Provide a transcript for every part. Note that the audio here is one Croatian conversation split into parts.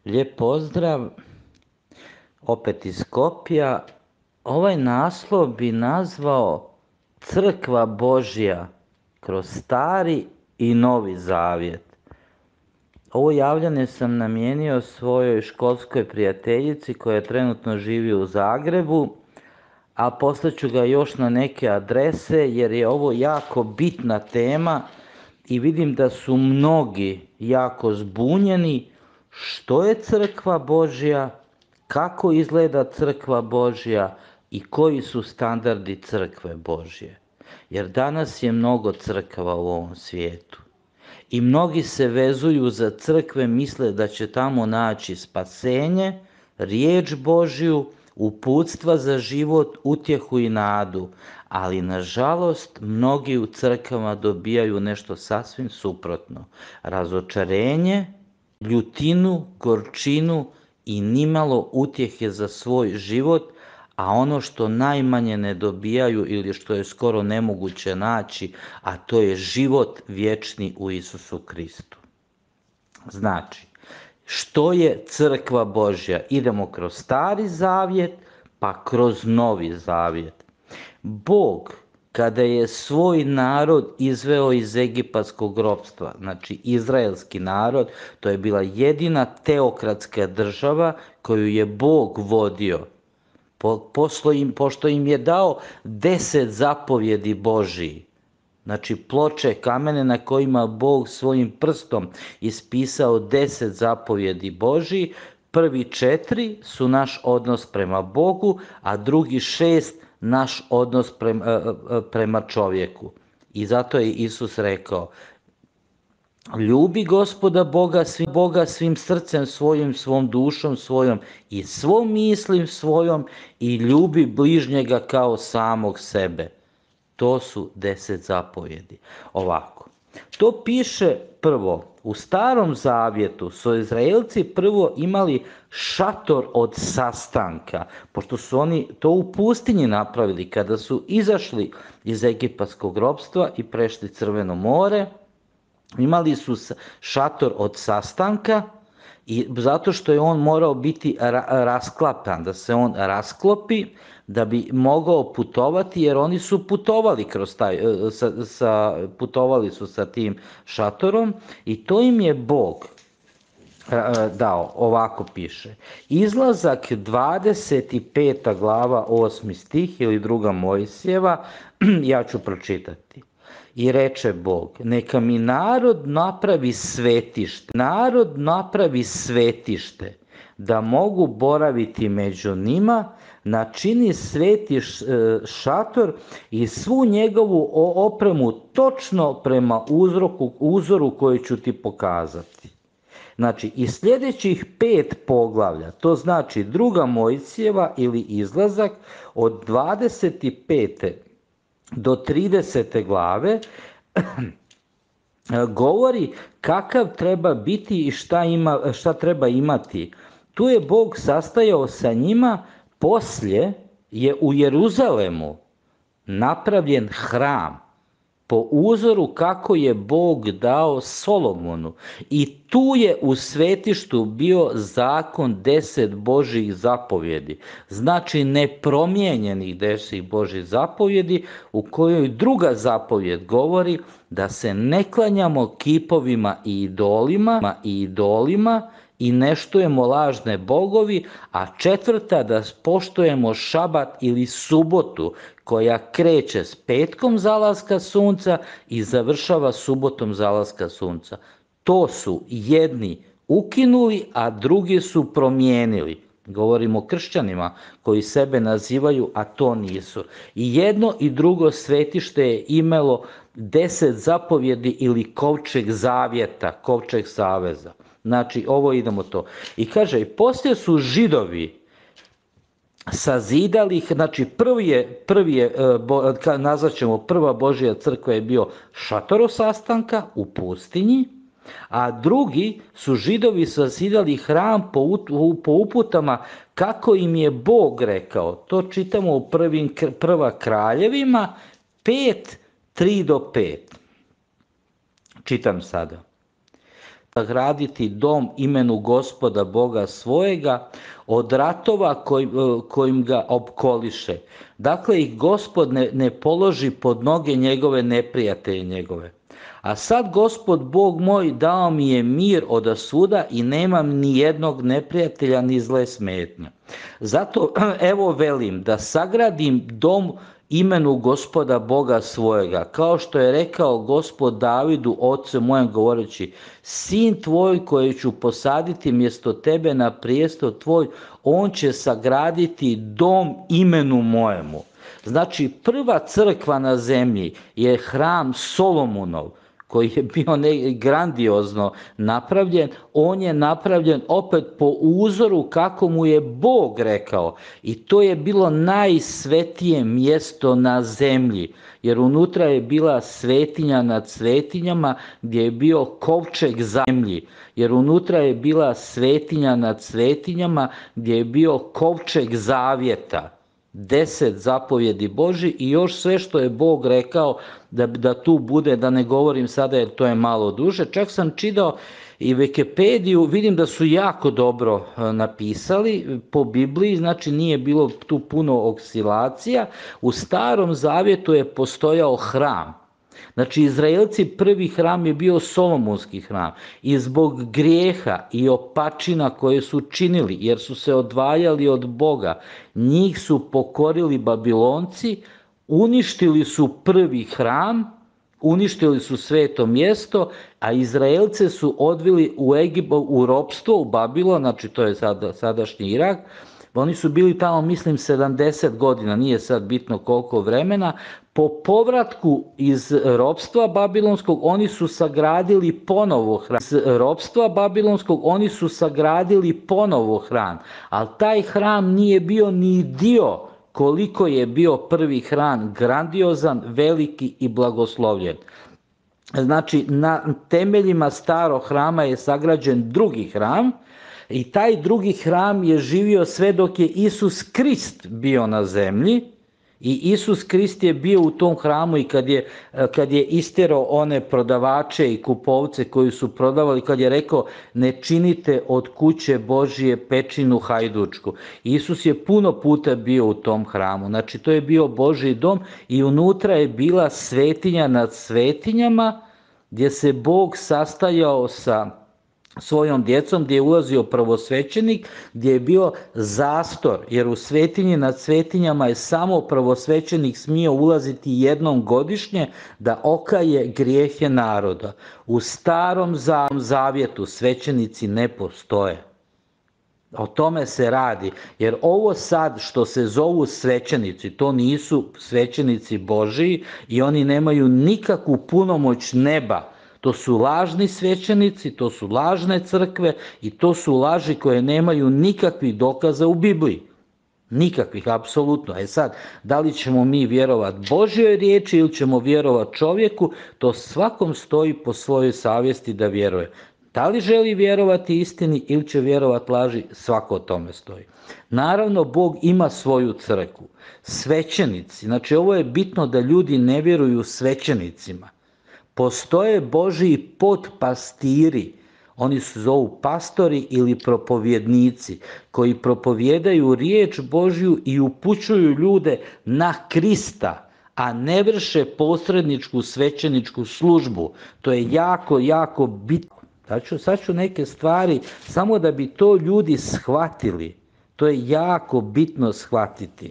Lijep pozdrav, opet iz Skopja. Ovaj naslov bi nazvao Crkva Božja kroz Stari i Novi Zavjet. Ovo javljanje sam namijenio svojoj školskoj prijateljici koja trenutno živi u Zagrebu, a poslaću ga još na neke adrese jer je ovo jako bitna tema i vidim da su mnogi jako zbunjeni što je Crkva Božja, kako izgleda Crkva Božja i koji su standardi Crkve Božje. Jer danas je mnogo crkava u ovom svijetu. I mnogi se vezuju za crkve, misle da će tamo naći spasenje, riječ Božju, uputstva za život, utjehu i nadu. Ali nažalost mnogi u crkvama dobijaju nešto sasvim suprotno. Razočarenje, ljutinu, gorčinu i nimalo utjehe za svoj život, a ono što najmanje ne dobijaju ili što je skoro nemoguće naći, a to je život vječni u Isusu Kristu. Znači, što je Crkva Božja? Idemo kroz Stari Zavjet, pa kroz Novi Zavjet. Bog, kada je svoj narod izveo iz egipatskog ropstva, znači izraelski narod, to je bila jedina teokratska država koju je Bog vodio, pošto im je dao 10 zapovjedi Božiji, znači ploče kamene na kojima Bog svojim prstom ispisao 10 zapovjedi Božiji. Prvi 4 su naš odnos prema Bogu, a drugi 6 naš odnos prema čovjeku. I zato je Isus rekao: ljubi Gospoda Boga svim srcem svojim, svom dušom svojom i svom mislim svojom i ljubi bližnjega kao samog sebe. To su 10 zapovjedi. Ovako, to piše prvo, u Starom Zavjetu su Izraelci prvo imali šator od sastanka, pošto su oni to u pustinji napravili kada su izašli iz egipatskog ropstva i prešli Crveno more. Imali su šator od sastanka i zato što je on morao biti rasklapan, da se on rasklopi da bi mogao putovati, jer oni su putovali kroz taj, putovali su sa tim šatorom i to im je Bog dao. Ovako piše. Izlazak 25. glava 8. stih ili 2. Mojsijeva, ja ću pročitati. I reče Bog: neka mi narod napravi svetište, da mogu boraviti među njima, načini sveti šator i svu njegovu opremu točno prema uzoru koji ću ti pokazati. Znači, i sljedećih 5 poglavlja, to znači 2. Mojsijeva ili Izlazak, od 25. do 30. glave govori kakav treba biti i šta treba imati. Tu je Bog sastajao sa njima, poslije je u Jeruzalemu napravljen hram po uzoru kako je Bog dao Solomonu, i tu je u svetištu bio zakon 10 Božjih zapovjedi, znači nepromijenjenih 10 Božjih zapovjedi, u kojoj druga zapovjed govori da se ne klanjamo kipovima i idolima i ne štujemo lažne bogovi, a 4. da poštujemo šabat ili subotu koja kreće s petkom zalaska sunca i završava subotom zalaska sunca. To su jedni ukinuli, a drugi su promijenili. Govorimo o kršćanima koji sebe nazivaju, a to nisu. I jedno i drugo svetište je imalo 10 zapovjedi ili kovčeg zavjeta, kovčeg saveza. Znači, ovo idemo to. I kaže, poslije su Židovi sazidali, znači prvi je nazvat ćemo prva Božja crkva je bio šator sastanka u pustinji, a drugi su Židovi sazidali hram po uputama kako im je Bog rekao. To čitamo u prva Kraljevima 5, 3 do 5. Čitam sada. sagraditi dom imenu Gospoda Boga svojega od ratova kojim ga opkoliše. Dakle, ih Gospod ne položi pod noge njegove neprijatelje njegove. A sad Gospod Bog moj dao mi je mir od svuda i nemam ni jednog neprijatelja ni zle smetnje. Zato evo velim da sagradim dom imenu Gospoda Boga svojega, kao što je rekao Gospod Davidu, ocu mojem, govoreći: sin tvoj koji ću posaditi mjesto tebe na prijestol tvoj, on će sagraditi dom imenu mojemu. Znači, prva crkva na zemlji je hram Solomonov, koji je bio grandiozno napravljen. On je napravljen opet po uzoru kako mu je Bog rekao, i to je bilo najsvetije mjesto na zemlji, jer unutra je bila svetinja nad svetinjama gdje je bio kovčeg zemlji, jer unutra je bila svetinja nad svetinjama gdje je bio kovčeg zavjeta, 10 zapovjedi Božji i još sve što je Bog rekao da tu bude, da ne govorim sada jer to je malo duže. Čak sam čitao i Wikipediju, vidim da su jako dobro napisali po Bibliji, znači nije bilo tu puno oscilacija. U Starom Zavjetu je postojao hram. Znači, Izraelci, prvi hram je bio Solomonski hram, i zbog grijeha i opačina koje su činili, jer su se odvajali od Boga, njih su pokorili Babilonci, uništili su prvi hram, uništili su sveto mjesto, a Izraelce su odveli u ropstvo, u Babilon, znači to je sadašnji Irak. Oni su bili tamo, mislim, 70 godina, nije sad bitno koliko vremena. Po povratku iz ropstva babilonskog oni su sagradili ponovo hram. Ali taj hram nije bio ni dio koliko je bio prvi hram, grandiozan, veliki i blagoslovljen. Znači, na temeljima starog hrama je sagrađen drugi hram, i taj drugi hram je živio sve dok je Isus Krist bio na zemlji. I Isus Krist je bio u tom hramu, i kad je istjerao one prodavače i kupovce koji su prodavali, kad je rekao: ne činite od kuće Božije pećinu hajdučku. Isus je puno puta bio u tom hramu. Znači, to je bio Božji dom i unutra je bila svetinja nad svetinjama gdje se Bog sastajao sa svojom djecom, gdje je ulazio prvosvećenik, gdje je bio zastor, jer u svetinji nad svetinjama je samo prvosvećenik smio ulaziti jednom godišnje da okaje grijehe naroda. U Starom Zavjetu svećenici ne postoje. O tome se radi, jer ovo sad što se zovu svećenici, to nisu svećenici Božiji i oni nemaju nikakvu punomoć neba. To su lažni svećenici, to su lažne crkve i to su laži koje nemaju nikakvih dokaza u Bibliji. Nikakvih, apsolutno. Sad, da li ćemo mi vjerovati Božjoj riječi ili ćemo vjerovati čovjeku, to svakom stoji po svojoj savjesti da vjeruje. Da li želi vjerovati istini ili će vjerovati laži, svako o tome stoji. Naravno, Bog ima svoju crkvu. Svećenici, znači ovo je bitno da ljudi ne vjeruju svećenicima. Postoje Božji potpastiri, oni se zovu pastori ili propovjednici, koji propovijedaju riječ Božju i upućuju ljude na Krista, a ne vrše posredničku svećeničku službu. To je jako, jako bitno. Sad ću neke stvari, samo da bi to ljudi shvatili. To je jako bitno shvatiti.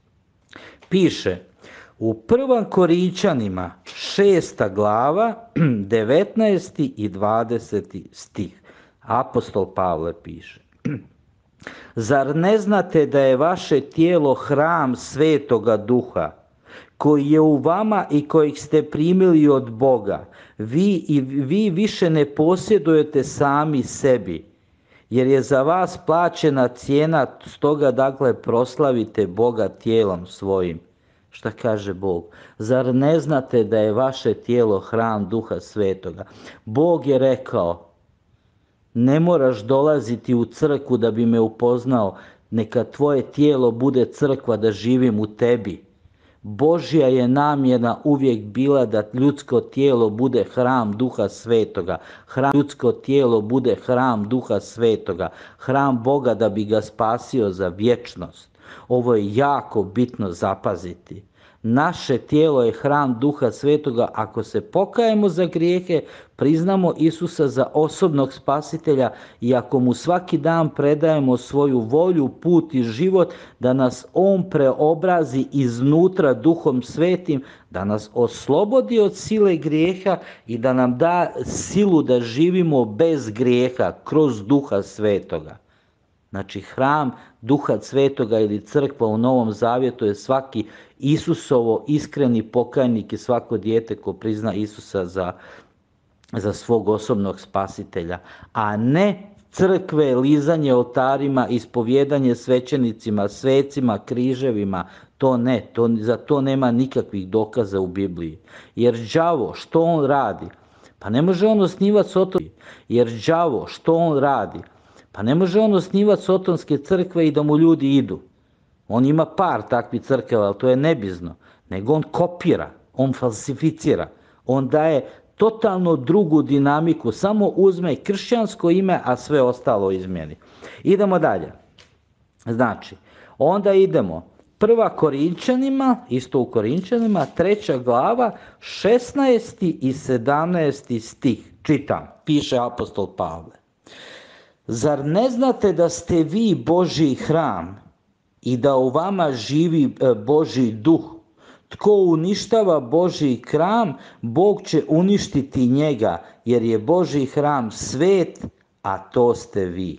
Piše u 1. Korinčanima 6. glava 19. i 20. stih. Apostol Pavle piše: zar ne znate da je vaše tijelo hram Svetoga Duha, koji je u vama i kojeg ste primili od Boga? Vi više ne posjedujete sami sebi, jer je za vas plaćena cijena, stoga dakle proslavite Boga tijelom svojim. Šta kaže Bog? Zar ne znate da je vaše tijelo hram Duha Svetoga? Bog je rekao: ne moraš dolaziti u crkvu da bi me upoznao, neka tvoje tijelo bude crkva, da živim u tebi. Božja je namjera uvijek bila da ljudsko tijelo bude hram Duha Svetoga. Ljudsko tijelo bude hram Duha Svetoga. Hram Boga da bi ga spasio za vječnost. Ovo je jako bitno zapaziti. Naše tijelo je hram Duha Svetoga. Ako se pokajemo za grijehe, priznamo Isusa za osobnog spasitelja i ako mu svaki dan predajemo svoju volju, put i život, da nas on preobrazi iznutra Duhom Svetim, da nas oslobodi od sile grijeha i da nam da silu da živimo bez grijeha kroz Duha Svetoga. Znači, hram Duha Svetoga ili crkva u Novom Zavjetu je svaki Isusovo iskreni pokajnik i svako dijete ko prizna Isusa za svog osobnog spasitelja, a ne crkve, lizanje oltarima, ispovjedanje svećenicima, svecima, križevima. To ne, za to nema nikakvih dokaza u Bibliji. Jer đavo, što on radi? Pa ne može on osnivati Jer đavo, što on radi? Pa ne može on osnivati sotonske crkve i da mu ljudi idu. On ima par takvih crkava, ali to je nebizno. Nego on kopira, on falsificira, on daje totalno drugu dinamiku, samo uzme kršćansko ime, a sve ostalo izmijeni. Idemo dalje. Znači, onda idemo 1. Korinčanima, isto u Korinčanima, 3. glava, 16. i 17. stih. Čitam, piše apostol Pavle. Zar ne znate da ste vi Božji hram i da u vama živi Božji duh? Tko uništava Božji hram, Bog će uništiti njega, jer je Božji hram svet, a to ste vi.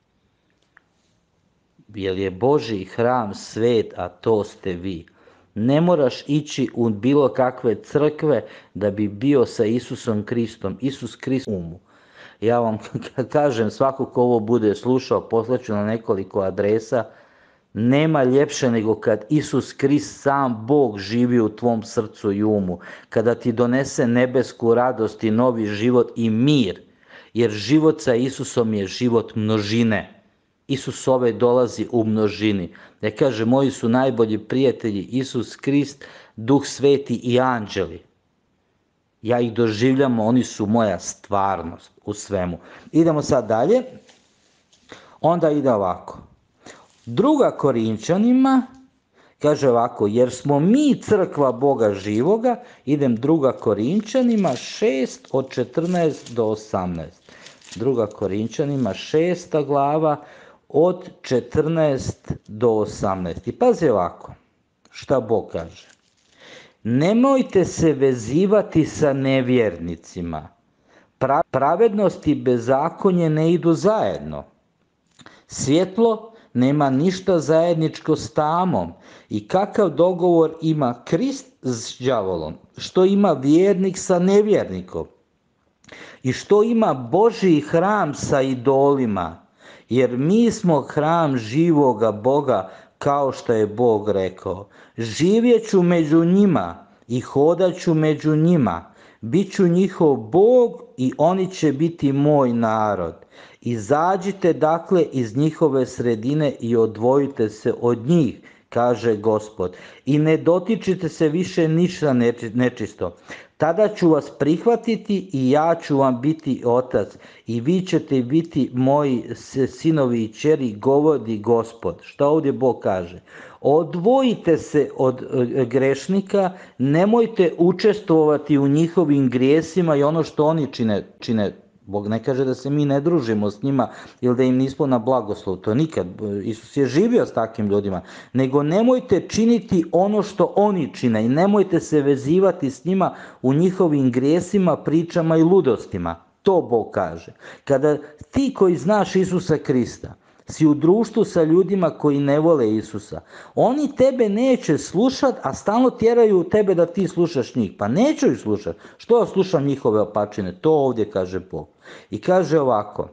Jer je Božji hram svet, a to ste vi. Ne moraš ići u bilo kakve crkve da bi bio sa Isusom Kristom. Isus Krist umu. Ja vam kažem, svako ko ovo bude slušao, poslaću na nekoliko adresa, nema ljepše nego kad Isus Krist, sam Bog, živi u tvom srcu i umu. Kada ti donese nebesku radost i novi život i mir. Jer život sa Isusom je život množine. Isus ove dolazi u množini. Ja kažem, moji su najbolji prijatelji Isus Krist, Duh Sveti i anđeli. Ja ih doživljam, oni su moja stvarnost u svemu. Idemo sad dalje. Onda ide ovako. 2. Korinčanima kaže ovako, jer smo mi crkva Boga živoga, idem 2. Korinčanima 6 od 14 do 18. 2. Korinčanima 6. glava od 14 do 18. I pazi ovako, šta Bog kaže. Nemojte se vezivati sa nevjernicima. Pravednost i bezakonje ne idu zajedno. Svjetlo nema ništa zajedničko s tamom. I kakav dogovor ima Krist s đavolom? Što ima vjernik sa nevjernikom? I što ima Božji hram sa idolima? Jer mi smo hram živoga Boga, kao što je Bog rekao. Živjet ću među njima i hodat ću među njima. Biću njihov Bog i oni će biti moj narod. Izađite dakle iz njihove sredine i odvojite se od njih, kaže Gospod. I ne dotičite se više ništa nečisto. Tada ću vas prihvatiti i ja ću vam biti otac i vi ćete biti moji sinovi i kćeri, govori Gospod. Šta ovdje Bog kaže? Odvojite se od grešnika, nemojte učestvovati u njihovim grijesima i ono što oni čine. Bog ne kaže da se mi ne družimo s njima ili da im nismo na blagoslov, to nikad. Isus je živio s takvim ljudima. Nego nemojte činiti ono što oni čine i nemojte se vezivati s njima u njihovim grijesima, pričama i ludostima. To Bog kaže. Kada ti koji znaš Isusa Krista si u društvu sa ljudima koji ne vole Isusa, oni tebe neće slušati, a stalno tjeraju tebe da ti slušaš njih. Pa neću ih slušati. Što ja slušam njihove opačine? To ovdje kaže Bog. I kaže ovako,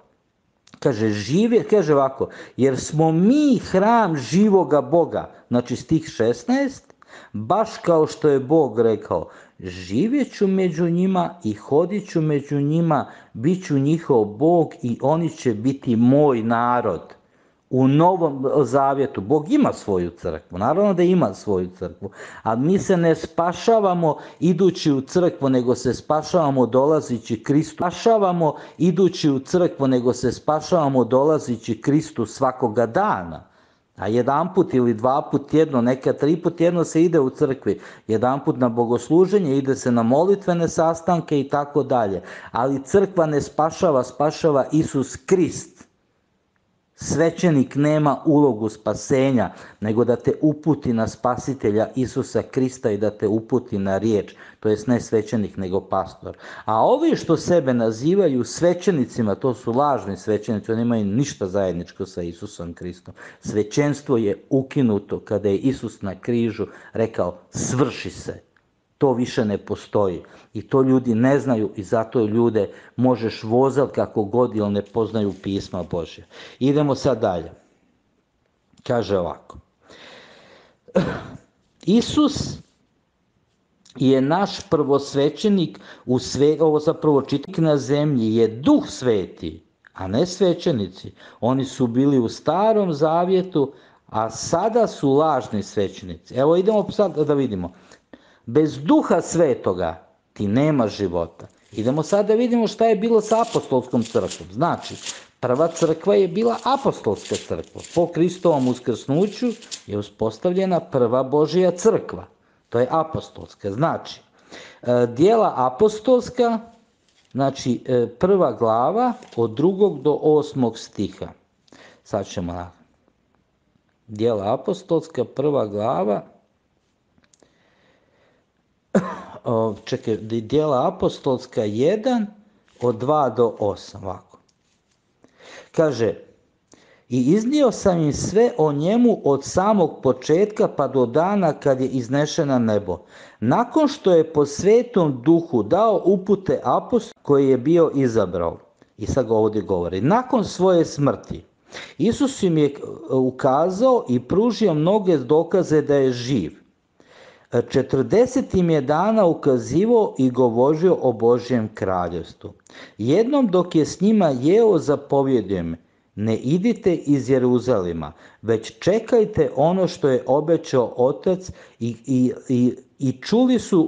kaže ovako, jer smo mi hram živoga Boga, znači stih 16, baš kao što je Bog rekao, živjet ću među njima i hodit ću među njima, bit ću njihov Bog i oni će biti moj narod. u Novom Zavjetu. Bog ima svoju crkvu, naravno da ima svoju crkvu, ali mi se ne spašavamo idući u crkvu, nego se spašavamo dolazići Kristu. Spašavamo idući u crkvu, nego se spašavamo dolazići Kristu svakoga dana. A jedanput ili dva put tjedno, nekad 3 put tjedno se ide u crkvi, jedanput na bogosluženje, ide se na molitvene sastanke i tako dalje. Ali crkva ne spašava, spašava Isus Krist. Svećenik nema ulogu spasenja, nego da te uputi na spasitelja Isusa Krista i da te uputi na riječ, to jest ne svećenik nego pastor. A ovi što sebe nazivaju svećenicima, to su lažni svećenici, oni nemaju ništa zajedničko sa Isusom Kristom. Svećenstvo je ukinuto kada je Isus na križu rekao svrši se. To više ne postoji i to ljudi ne znaju i zato ljude možeš vozati kako god jer ne poznaju pisma Božja. Idemo sad dalje. Kaže ovako. Isus je naš prvosvećenik ovo zapravo čitak na zemlji je Duh Sveti, a ne svećenici. Oni su bili u Starom Zavjetu, a sada su lažni svećenici. Evo idemo sad da vidimo. Bez Duha Svetoga ti nema života. Idemo sad da vidimo šta je bilo sa apostolskom crkvom. Znači, prva crkva je bila apostolska crkva. Po Kristovom uskrsnuću je uspostavljena prva Božja crkva. To je apostolska. Znači, djela apostolska, znači prva glava od 2. do 8. stiha. Sad ćemo na djela apostolska, prva glava, djela apostolska 1 od 2 do 8, ovako. Kaže, i iznio sam im sve o njemu od samog početka pa do dana kad je iznešen na nebo. Nakon što je po Svetom Duhu dao upute apostolu koji je bio izabrao. I sad ovdje govori, nakon svoje smrti, Isus im je ukazao i pružio mnoge dokaze da je živ. 40 im je dana ukazivao i govorio o Božjem kraljevstvu. Jednom dok je s njima jeo zapovjedio im, ne idite iz Jeruzalema, već čekajte ono što je obećao Otac i čuli su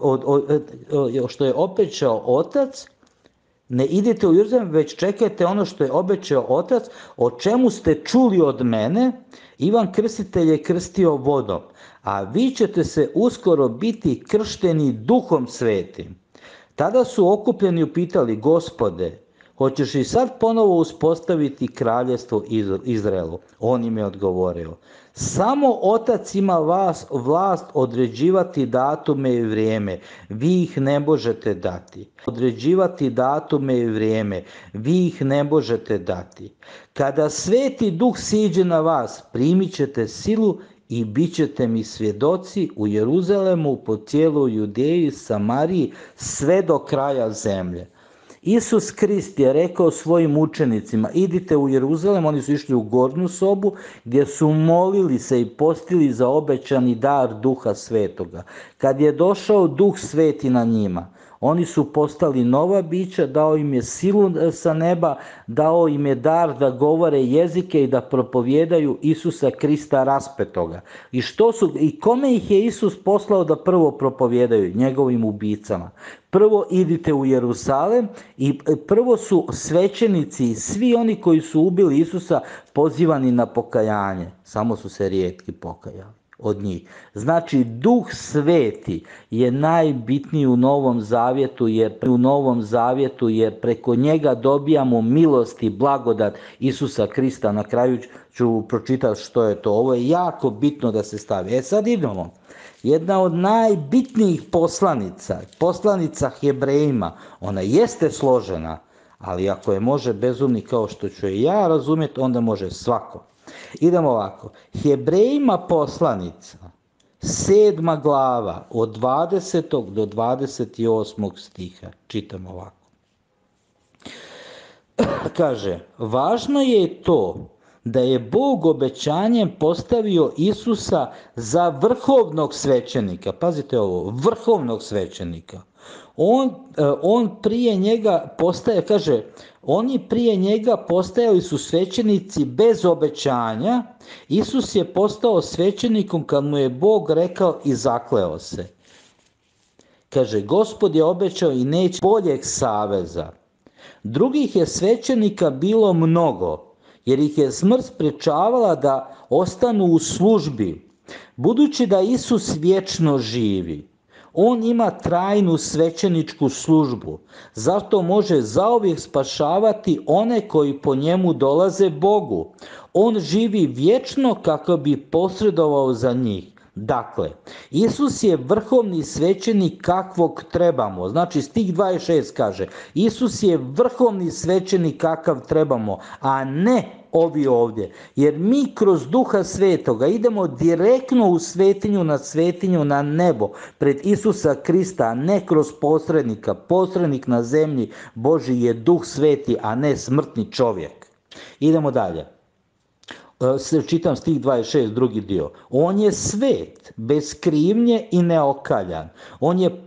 što je obećao Otac. Ne idite u Jeruzalem, već čekajte ono što je obećao Otac, o čemu ste čuli od mene. Ivan Krstitelj je krstio vodom, a vi ćete se uskoro biti kršteni Duhom Svetim. Tada su okupljeni upitali, Gospode, hoćeš i sad ponovo uspostaviti kraljevstvo Izraelu? On im je odgovorio, samo Otac ima vlast određivati datume i vrijeme, vi ih ne možete dati. Određivati datume i vrijeme, vi ih ne možete dati. Kada Sveti Duh siđe na vas, primit ćete silu i bit ćete mi svjedoci u Jeruzalemu, po cijeloj Judeji, Samariji, sve do kraja zemlje. Isus Krist je rekao svojim učenicima, idite u Jeruzalem, oni su išli u gornju sobu gdje su molili se i postili za obećani dar Duha Svetoga. Kad je došao Duh Sveti na njima, oni su postali nova bića, dao im je silu sa neba, dao im je dar da govore jezike i da propovijedaju Isusa Krista raspetoga. I kome ih je Isus poslao da prvo propovijedaju? Njegovim ubicama. Prvo idite u Jeruzalem i prvo su svećenici i svi oni koji su ubili Isusa pozivani na pokajanje. Samo su se rijetki pokajali od njih. Znači, Duh Sveti je najbitniji u Novom Zavjetu jer preko njega dobijamo milost i blagodat Isusa Krista. Na kraju ću pročitati što je to. Ovo je jako bitno da se stavi. Sad idemo. Jedna od najbitnijih poslanica Hebrejima, ona jeste složena, ali ako je može bezumni kao što ću ja razumjeti, onda može svako. Idemo ovako. Hebrejima poslanica, 7. glava, od 20. do 28. stiha. Čitam ovako. Kaže, važno je to da je Bog obećanjem postavio Isusa za vrhovnog svećenika. Pazite ovo, vrhovnog svećenika. On prije njega postaje, kaže, oni prije njega postajali su svećenici bez obećanja. Isus je postao svećenikom kad mu je Bog rekao i zakleo se. Kaže, Gospod je obećao i neće boljeg saveza. Drugih je svećenika bilo mnogo, jer ih je smrt sprječavala da ostanu u službi. Budući da Isus vječno živi, on ima trajnu svećeničku službu, zato može zauvijek spašavati one koji po njemu dolaze Bogu. On živi vječno kako bi posredovao za njih. Dakle, Isus je vrhovni svećenik kakvog trebamo. Znači, stih 26 kaže, Isus je vrhovni svećenik kakav trebamo, a ne ovi ovdje. Jer mi kroz Duha Svetoga idemo direktno u svetinju na nebo, pred Isusa Krista, a ne kroz posrednika. Posrednik na zemlji Božji je Duh Sveti, a ne smrtni čovjek. Idemo dalje. Čitam stih 26, drugi dio. On je svet, bez krivnje i neokaljan. On je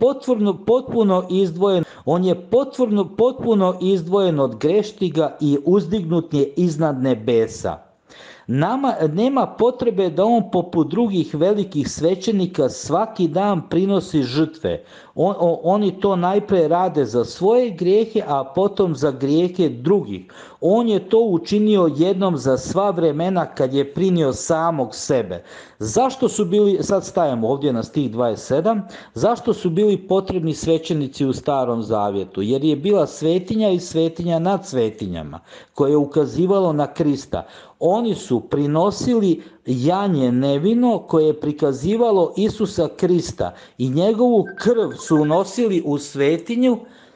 potpuno izdvojen od grešnika i uzdignut je iznad nebesa. Nema potrebe da on poput drugih velikih svećenika svaki dan prinosi žrtve. Oni to najprije rade za svoje grijehe, a potom za grijehe drugih. On je to učinio jednom za sva vremena kad je prinio samog sebe. Zašto su bili, sad stajemo ovdje na stih 27, zašto su bili potrebni svećenici u Starom Zavjetu? Jer je bila svetinja i svetinja nad svetinjama, koje je ukazivalo na Krista. Oni su prinosili janje nevino koje je prikazivalo Isusa Krista i njegovu krv su unosili u svetinju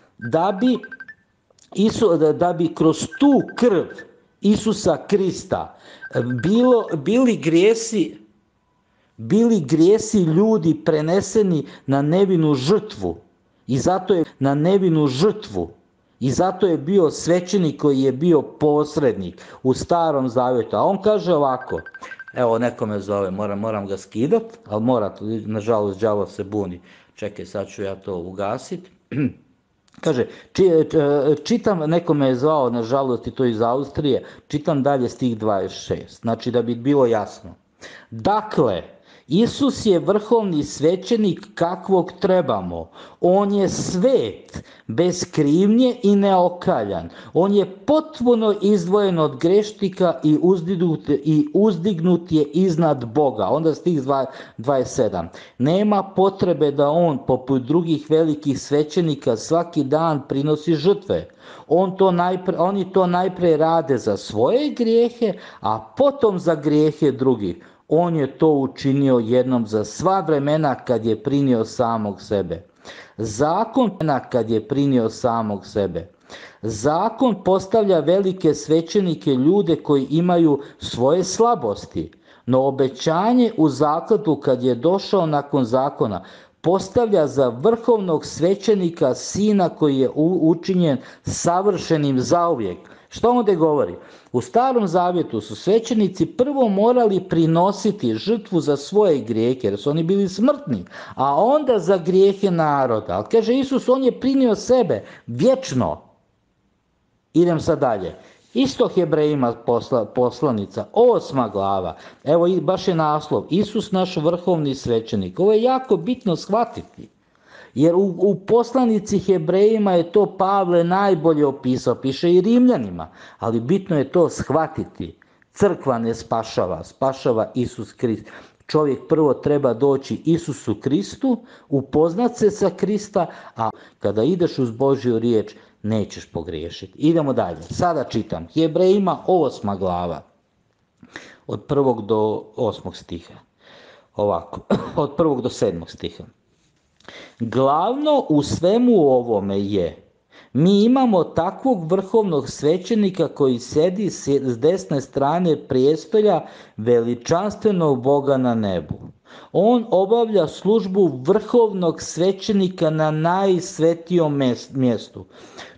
da bi kroz tu krv Isusa Krista bili grijesi ljudi preneseni na nevinu žrtvu. I zato je bio svećenik koji je bio posrednik u Starom Zavjetu. A on kaže ovako, evo neko me zove, moram ga skidat, ali nažalost đavo se buni. Čekaj, sad ću ja to ugasiti. Kaže, čitam, neko me je zvao, nažalost i to iz Austrije, čitam dalje stih 26, znači da bi bilo jasno. Dakle, Isus je vrhovni svećenik kakvog trebamo. On je svet, bez krivnje i neokaljan. On je potpuno izdvojen od grešnika i uzdignut je iznad Boga. Onda stih 27. Nema potrebe da on, poput drugih velikih svećenika, svaki dan prinosi žrtve. Oni to najprije rade za svoje grijehe, a potom za grijehe drugih. On je to učinio jednom za sva vremena kad je prinio samog sebe. Zakon postavlja velike svećenike, ljude koji imaju svoje slabosti, no obećanje u zakletvu kad je došao nakon zakona postavlja za vrhovnog svećenika Sina koji je učinjen savršenim zauvijek. Što ovdje govori? U Starom Zavjetu su svećenici prvo morali prinositi žrtvu za svoje grijehe, jer su oni bili smrtni, a onda za grijehe naroda. Ali kaže Isus, on je prinio sebe vječno. Idem sad dalje. Isto Hebrejima poslanica, 8. glava. Evo baš je naslov, Isus naš vrhovni svećenik. Ovo je jako bitno shvatiti. Jer u poslanici Hebrejima je to Pavle najbolje opisao, piše i Rimljanima, ali bitno je to shvatiti. Crkva ne spašava Isus Krist. Čovjek prvo treba doći Isusu Kristu, upoznat se sa Krista, a kada ideš uz Božju riječ, nećeš pogriješiti. Idemo dalje. Sada čitam. Hebrejima 8. glava. Od 1. do 8. stiha. Ovako. Od 1. do 7. stiha. Glavno u svemu ovome je, mi imamo takvog vrhovnog svećenika koji sedi s desne strane prijestolja veličanstvenog Boga na nebu. On obavlja službu vrhovnog svećenika na najsvetijom mjestu.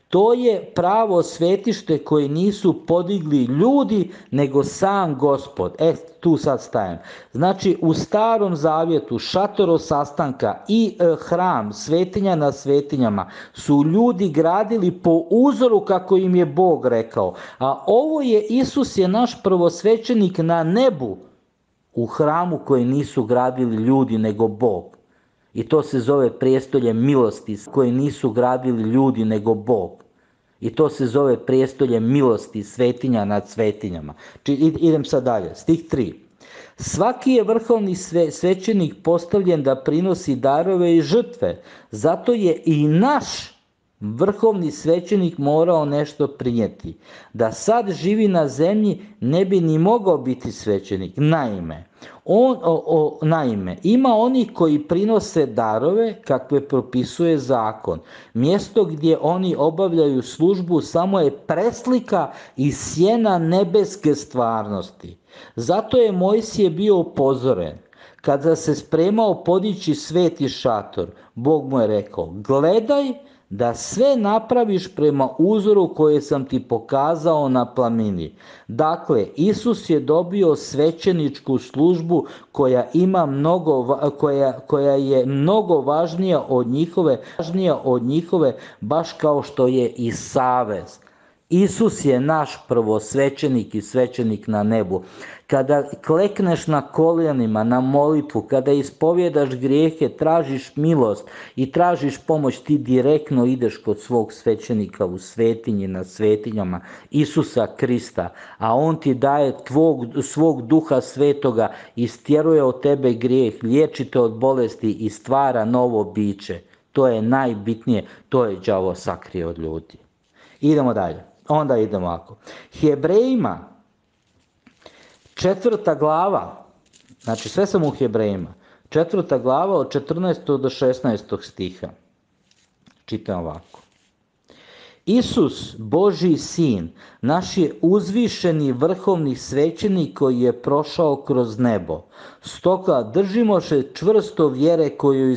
To je pravo svetište koje nisu podigli ljudi, nego sam Gospod. Tu sad stajem. Znači, u Starom zavjetu šatoro sastanka i hram, svetinja na svetinjama, su ljudi gradili po uzoru kako im je Bog rekao. A ovo je, Isus je naš prvosvećenik na nebu, u hramu koji nisu gradili ljudi, nego Bog. I to se zove prijestolje milosti, koje nisu gradili ljudi, nego Bog. I to se zove prijestolje milosti, svetinja nad svetinjama. Idem sad dalje, stih 3. Svaki je vrhovni svećenik postavljen da prinosi darove i žrtve, zato je i naš vrhovni svećenik morao nešto prinijeti. Da sad živi na zemlji ne bi ni mogao biti svećenik. Naime, ima onih koji prinose darove kakve propisuje zakon. Mjesto gdje oni obavljaju službu samo je preslika i sjena nebeske stvarnosti. Zato je Mojsije bio upozoren. Kada se spremao podići sveti šator, Bog mu je rekao: gledaj da sve napraviš prema uzoru koje sam ti pokazao na planini. Dakle, Isus je dobio svećeničku službu koja je mnogo važnija od njihove, baš kao što je i savez. Isus je naš prvosvećenik i svećenik na nebu. Kada klekneš na koljenima na molitvu, kada ispovjedaš grijehe, tražiš milost i tražiš pomoć, ti direktno ideš kod svog svećenika u svetinji na svetinjama, Isusa Krista, a On ti daje svog Duha Svetoga, istjeruje od tebe grijeh, liječi te od bolesti i stvara novo biće. To je najbitnije, to je đavo sakrio od ljudi. Idemo dalje. Onda idemo ovako. Hebrejima, 4. glava, znači sve sam u Hebrejima, 4. glava od 14. do 16. stiha. Čitam ovako. Isus, Božji sin, naš je uzvišeni vrhovni svećenik koji je prošao kroz nebo. Stoga držimo se čvrsto vjere koju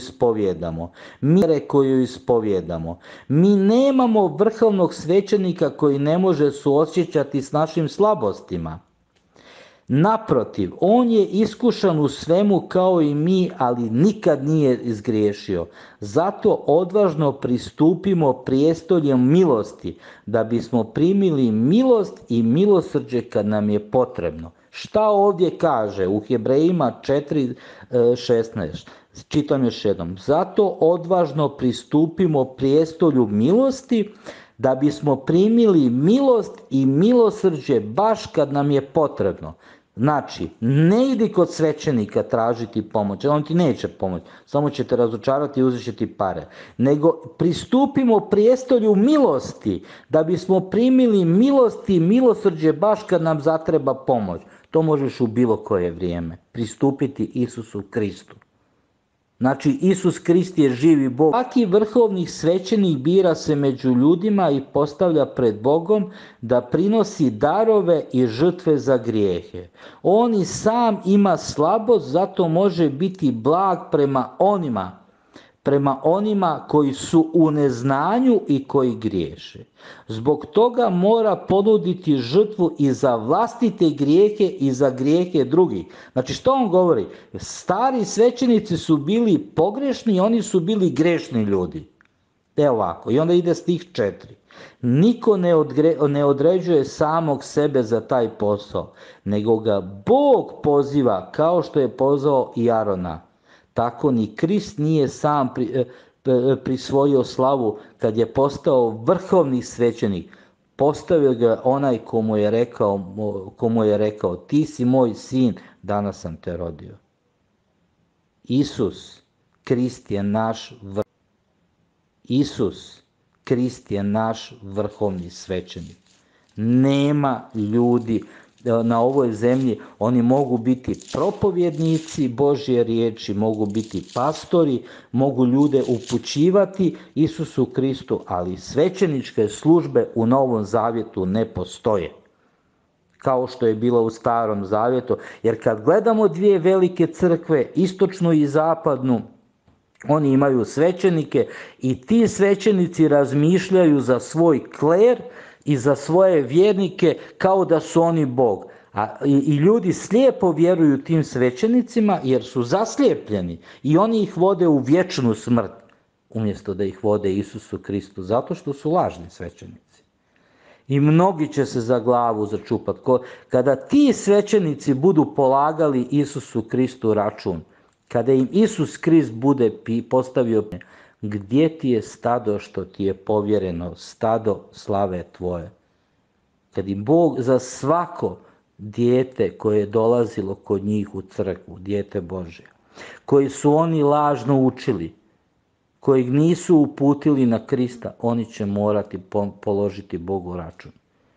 ispovjedamo. Mi nemamo vrhovnog svećenika koji ne može suosjećati s našim slabostima. Naprotiv, on je iskušan u svemu kao i mi, ali nikad nije izgriješio. Zato odvažno pristupimo prijestoljem milosti, da bismo primili milost i milosrđe kad nam je potrebno. Šta ovdje kaže u Hebrejima 4:16? Čitam još jednom. Zato odvažno pristupimo prijestolju milosti, da bismo primili milost i milosrđe baš kad nam je potrebno. Znači, ne idi kod svećenika tražiti pomoć, on ti neće pomoći, samo će te razočarati i uzet će ti pare. Nego pristupimo prijestolju milosti, da bismo primili milost i milosrđe baš kad nam zatreba pomoć. To možeš u bilo koje vrijeme pristupiti Isusu Kristu. Znači, Isus Krist je živi Bog. Svaki vrhovni svećenik bira se među ljudima i postavlja pred Bogom da prinosi darove i žrtve za grijehe. On i sam ima slabost, zato može biti blag prema onima koji su u neznanju i koji griješe. Zbog toga mora ponuditi žrtvu i za vlastite grijehe i za grijehe drugih. Znači, što on govori? Stari svećenici su bili pogrešni i oni su bili grešni ljudi. Evo ovako, i onda ide stih 4. Niko ne određuje samog sebe za taj posao, nego ga Bog poziva, kao što je pozvao i Arona. Tako ni Krist nije sam prisvojio slavu kad je postao vrhovni svećenik. Postavio ga onaj komu je rekao: ti si moj sin, danas sam te rodio. Isus Krist je naš vrhovni svećenik. Nema ljudi na ovoj zemlji, oni mogu biti propovjednici Božje riječi, mogu biti pastori, mogu ljude upućivati Isusu Kristu, ali svećeničke službe u Novom Zavjetu ne postoje, kao što je bilo u Starom Zavjetu. Jer kad gledamo dvije velike crkve, istočnu i zapadnu, Oni imaju svećenike i ti svećenici razmišljaju za svoj kler i za svoje vjernike kao da su oni Bog. I ljudi slijepo vjeruju tim svećenicima jer su zaslijepljeni i oni ih vode u vječnu smrt umjesto da ih vode Isusu Kristu, zato što su lažni svećenici. I mnogi će se za glavu začupati. Kada ti svećenici budu polagali Isusu Kristu račun, kada im Isus Krist bude postavio, gdje ti je stado što ti je povjereno, stado slave tvoje? Kad im Bog za svako dijete koje je dolazilo kod njih u crkvu, dijete Božje, koji su oni lažno učili, kojeg nisu uputili na Krista, oni će morati položiti Bogu račun.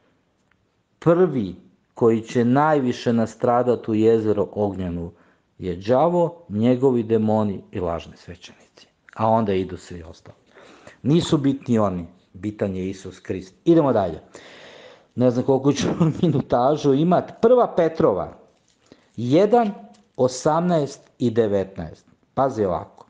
Prvi koji će najviše nastradati u jezero ognjenu je đavo, njegovi demoni i lažni svećenici. A onda idu svi ostali. Nisu bitni oni, bitan je Isus Krist. Idemo dalje. Ne znam koliko ću minutažu imati. 1. Petrova 1, 18 i 19. Pazi ovako.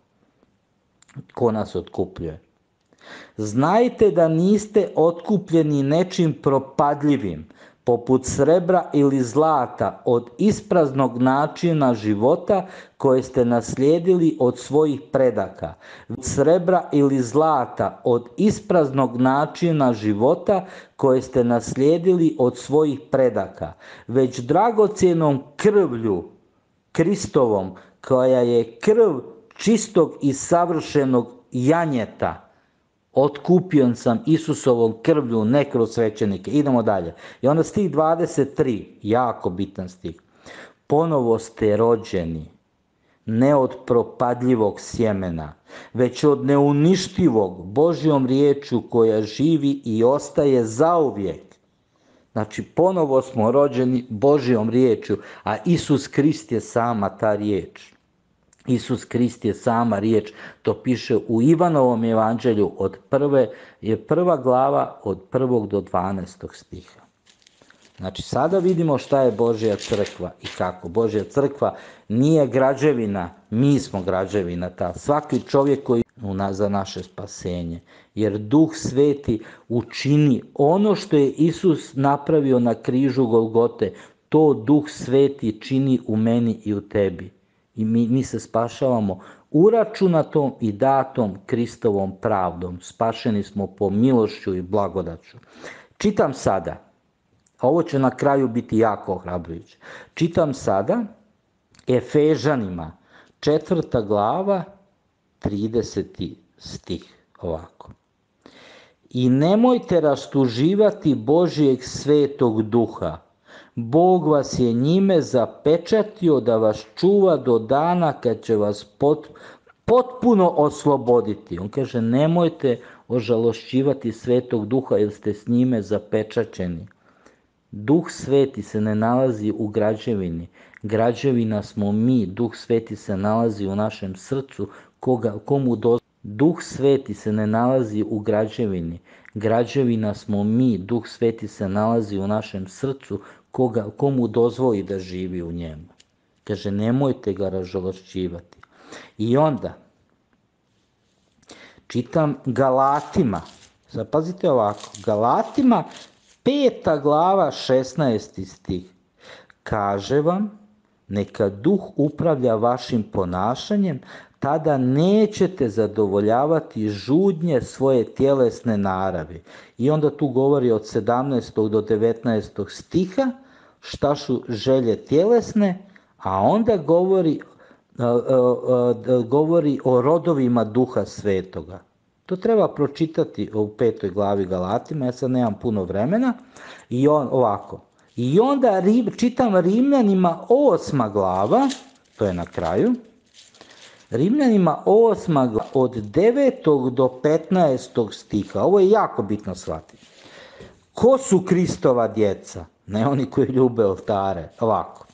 Ko nas otkupljuje? Znajte da niste otkupljeni nečim propadljivim, poput srebra ili zlata, od ispraznog načina života koje ste naslijedili od svojih predaka. Srebra ili zlata od ispraznog načina života koje ste naslijedili od svojih predaka, već dragocjenom krvlju Kristovom, koja je krv čistog i savršenog janjeta. Otkupljen sam Isusovom krvlju, ne kroz svećenike. Idemo dalje. I onda stih 23, jako bitan stih. Ponovo ste rođeni, ne od propadljivog sjemena, već od neuništivog Božjom riječju koja živi i ostaje zauvijek. Znači, ponovo smo rođeni Božjom riječju, a Isus Krist je sama ta riječ. Isus Krist je sama riječ, to piše u Ivanovom evanđelju prva glava od 1. do 12. stiha. Znači, sada vidimo šta je Božja crkva i kako. Božja crkva nije građevina, mi smo građevina ta. Svaki čovjek koji za naše spasenje. Jer Duh Sveti učini ono što je Isus napravio na križu Golgote, to Duh Sveti čini u meni i u tebi. I mi se spašavamo uračunatom i datom Kristovom pravdom. Spašeni smo po milošću i blagodaću. Čitam sada, ovo će na kraju biti jako ohrabrujuće. Čitam sada Efežanima 4. glava 30. stih ovako. I nemojte rastuživati Božjeg svetog duha. Bog vas je njime zapečatio da vas čuva do dana kad će vas potpuno osloboditi. On kaže, nemojte ožalošćivati Svetog Duha jer ste s njime zapečaćeni. Duh Sveti se ne nalazi u građevini. Građevina smo mi. Duh Sveti se nalazi u našem srcu. Duh Sveti se ne nalazi u građevini. Građevina smo mi. Duh Sveti se nalazi u našem srcu. Komu dozvoli da živi u njemu. Kaže, nemojte ga ražalošćivati. I onda čitam Galatima. Zapazite ovako. Galatima 5. glava 16. stih. Kaže vam, neka Duh upravlja vašim ponašanjem, tada nećete zadovoljavati žudnje svoje tjelesne naravi. I onda tu govori od 17. do 19. stiha šta su želje tjelesne, a onda govori o rodovima Duha Svetoga. To treba pročitati u 5. glavi Galatima, ja sad nemam puno vremena. I ovako. I onda čitam Rimljanima 8. glava, to je na kraju. Rimljanima 8. glava od 9. do 15. stiha. Ovo je jako bitno shvatiti. Ko su Kristova djeca? Ne oni koji ljube oltare. Ovako.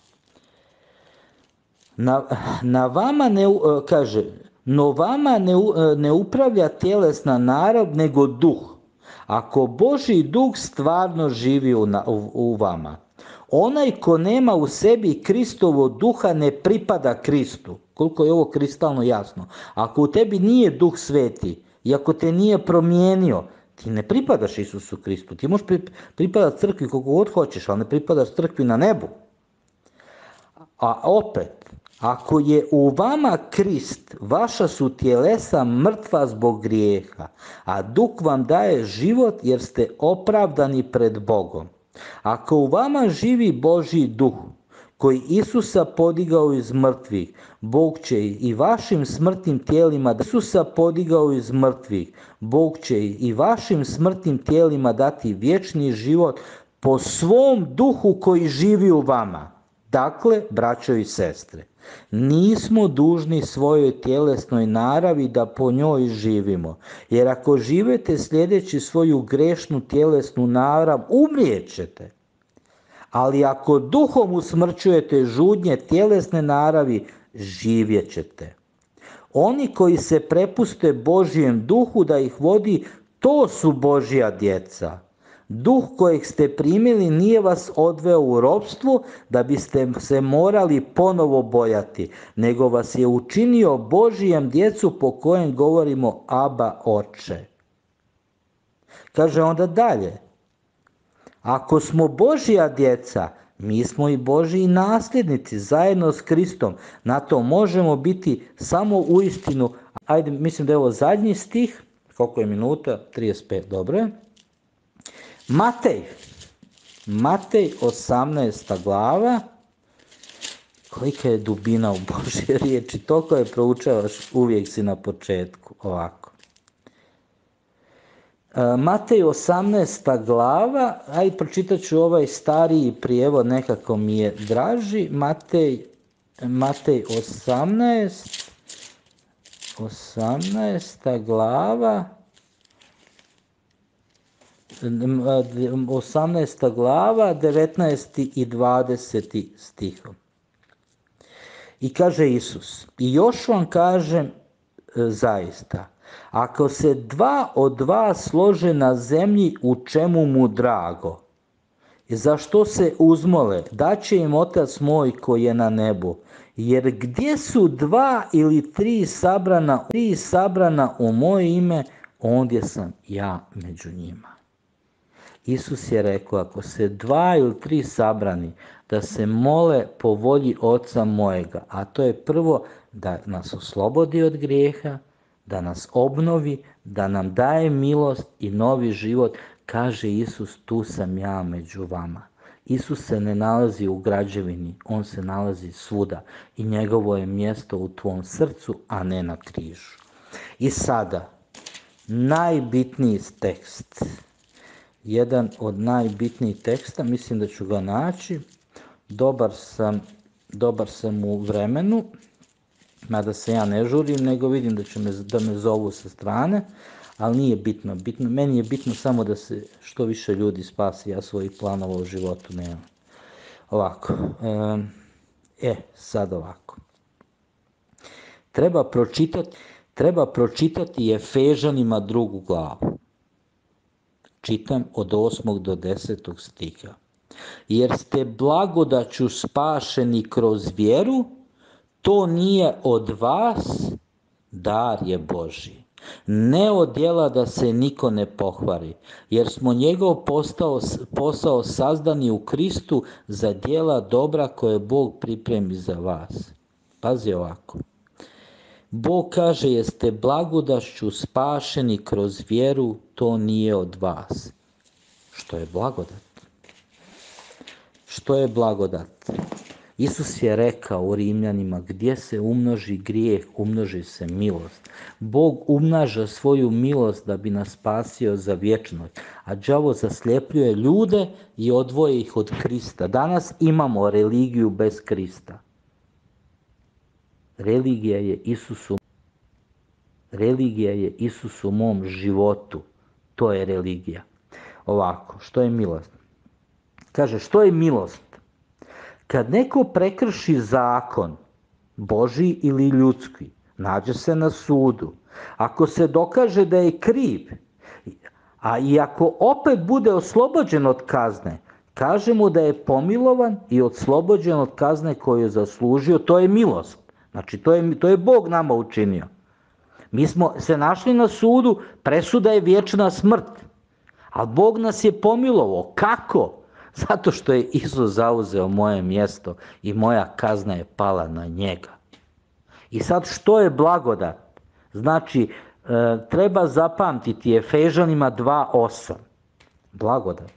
Na vama kaže, no vama ne upravlja tjelesna narav, nego duh. Ako Božji duh stvarno živi u vama, Onaj ko nema u sebi Kristovo duha ne pripada Kristu. Koliko je ovo kristalno jasno. Ako u tebi nije Duh Sveti i ako te nije promijenio, ti ne pripadaš Isusu Kristu. Ti možeš pripadati crkvi koliko god hoćeš, ali ne pripadaš crkvi na nebu. A opet, ako je u vama Krist, vaša su tjelesa mrtva zbog grijeha, a Duh vam daje život jer ste opravdani pred Bogom. Ako u vama živi Božji Duh, koji Isusa podigao iz mrtvih, Bog će i vašim smrtnim tijelima dati vječni život po svom duhu koji živi u vama. Dakle, braćo i sestre, nismo dužni svojoj tjelesnoj naravi da po njoj živimo, jer ako živite sljedeći svoju grešnu tjelesnu narav, umrijet ćete. Ali ako duhom usmrćujete žudnje tjelesne naravi, živjet ćete. Oni koji se prepuste Božjem duhu da ih vodi, to su Božja djeca. Duh kojeg ste primili nije vas odveo u ropstvo da biste se morali ponovo bojati, nego vas je učinio Božijem djecu po kojem govorimo Aba, Oče. Kaže onda dalje, ako smo Božja djeca, mi smo i Božji nasljednici zajedno s Kristom. Na to možemo biti samo u istinu. Ajde, mislim da je ovo zadnji stih. Koliko je minuta? 35, dobro je. Matej 18. glava. Kolika je dubina u Božje riječi. Toliko je proučavaš, uvijek si na početku. Ovako. Matej 18. glava, ajde pročitat ću ovaj stariji prijevod, nekako mi je draži. Matej 18. glava, 19. i 20. stihom. I kaže Isus, i još vam kažem zaista, ako se dva od vas slože na zemlji u čemu mu drago, i za što se uzmole, daće im Otac moj koji je na nebu. Jer gdje su dva ili tri sabrana u moje ime, ondje sam ja među njima. Isus je rekao, ako se dva ili tri sabrani, da se mole po volji Oca mojega, a to je prvo da nas oslobodi od grijeha, da nas obnovi, da nam daje milost i novi život, kaže Isus, tu sam ja među vama. Isus se ne nalazi u građevini, on se nalazi svuda i njegovo je mjesto u tvom srcu, a ne na križu. I sada, najbitniji tekst, jedan od najbitnijih teksta, mislim da ću ga naći, dobar sam u vremenu, mada se ja ne žurim, nego vidim da me zovu sa strane, ali nije bitno. Meni je bitno samo da se što više ljudi spasi, ja svojih planova u životu nemam. Ovako, sad ovako. Treba pročitati Efežanima 2. glavu. Čitam od 8. do 10. stiha. Jer ste blagodaću spašeni kroz vjeru, to nije od vas, dar je Božji. Ne od djela da se niko ne pohvari, jer smo njegov posao sazdani u Kristu za djela dobra koje Bog pripremi za vas. Pazi ovako. Bog kaže, jeste blagodašću spašeni kroz vjeru, to nije od vas. Što je blagodat? Što je blagodat? Isus je rekao u Rimljanima, gdje se umnoži grijeh, umnoži se milost. Bog umnaža svoju milost da bi nas spasio za vječnost, a đavo zasljepljuje ljude i odvoje ih od Krista. Danas imamo religiju bez Krista. Religija je Isus u mom životu. To je religija. Ovako, što je milost? Kaže, što je milost? Kad neko prekrši zakon, Božji ili ljudski, nađe se na sudu. Ako se dokaže da je kriv, a i ako opet bude oslobođen od kazne, Kaže mu da je pomilovan i oslobođen od kazne koju je zaslužio, to je milost. Znači, to je Bog nama učinio. Mi smo se našli na sudu, presuda je vječna smrt. Ali Bog nas je pomilovao. Kako? Zato što je Isus zauzeo moje mjesto i moja kazna je pala na njega. I sad što je blagodat? Znači, treba zapamtiti Efežanima 2:8. Blagodat.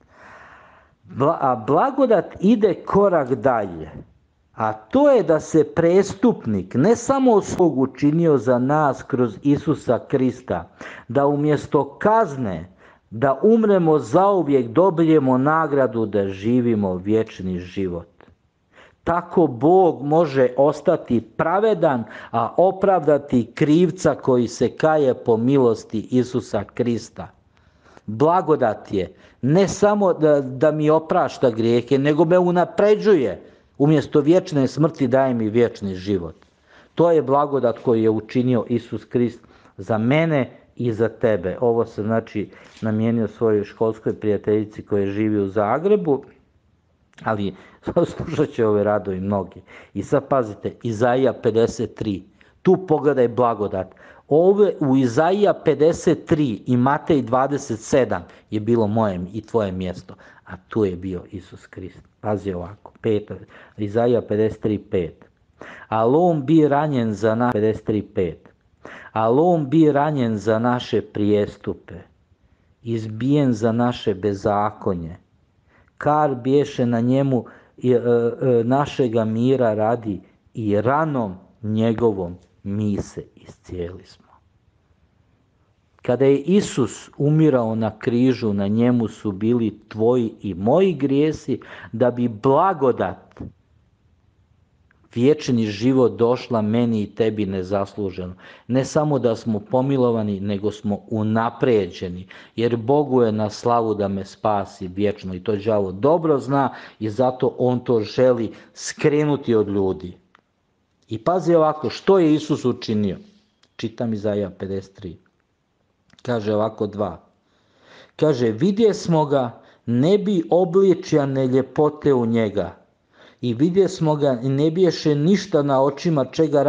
A blagodat ide korak dalje. A to je da se prestupnik ne samo svog učinio za nas kroz Isusa Krista, da umjesto kazne, da umremo zauvijek, dobijemo nagradu da živimo vječni život. Tako Bog može ostati pravedan, a opravdati krivca koji se kaje po milosti Isusa Krista. Blagodat je ne samo da mi oprašta grijehe, nego me unapređuje. Umjesto vječne smrti daje mi vječni život. To je blagodat koji je učinio Isus Krist za mene i za tebe. Ovo sam znači namijenio svojoj školskoj prijateljici koja živi u Zagrebu, ali slušat će ove rado i mnogi. I sad pazite, Izaija 53. Tu pogledaj blagodat. Ove u Izaija 53 i Matej 27 je bilo moje i tvoje mjesto, a tu je bio Isus Krist. Pazi ovako, Izaija 53:5. Ali on bi ranjen za naše 53:5. Ali on bi ranjen za naše prijestupe, izbijen za naše bezakonje. Kar biješe na njemu našega mira radi i ranom njegovom mi se iscijeli smo. Kada je Isus umirao na križu, na njemu su bili tvoji i moji grijesi, da bi blagodat, vječni život došla meni i tebi nezasluženo. Ne samo da smo pomilovani, nego smo unaprijeđeni, jer Bogu je na slavu da me spasi vječno i to đavo dobro zna i zato on to želi skrenuti od ljudi. I pazi ovako, što je Isus učinio? Čitam Izaija 53. Kaže ovako 2. Kaže, vidje smo ga, ne bi obličja ne ljepote u njega. I vidje smo ga i ne biješe ništa na očima čega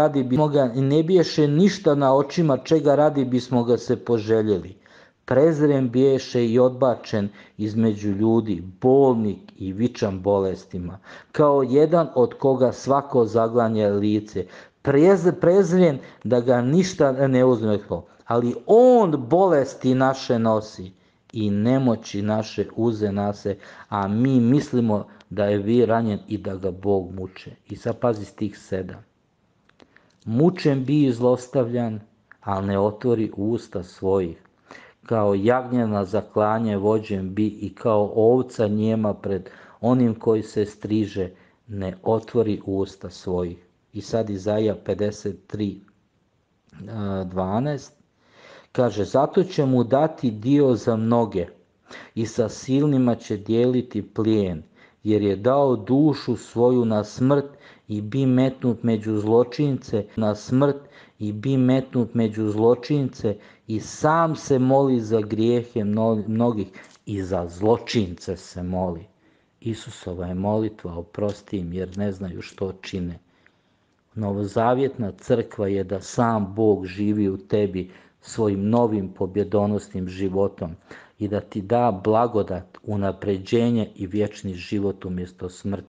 radi bismo ga se poželjeli. Prezren biješe i odbačen između ljudi, bolnik i vičan bolestima, kao jedan od koga svako zaglanje lice. Prezren da ga ništa ne uzme, ali on bolesti naše nosi i nemoći naše uze nase, a mi mislimo da je vi ranjen i da ga Bog muče. I sad pazi stih 7. Mučen bi i zlostavljan, ali ne otvori usta svojih. Kao jagnje na zaklanje vođen bi i kao ovca njema pred onim koji se striže, ne otvori usta svojih. I sad Izaija 53:12. Kaže, zato će mu dati dio za mnoge i sa silnima će dijeliti plijen, jer je dao dušu svoju na smrt i bi metnut među zločince, i sam se moli za grijehe mnogih i za zločince se moli. Isusova je molitva, oprosti im jer ne znaju što čine. Novozavjetna crkva je da sam Bog živi u tebi svojim novim pobjedonosnim životom i da ti da blagodat, unapređenje i vječni život umjesto smrti.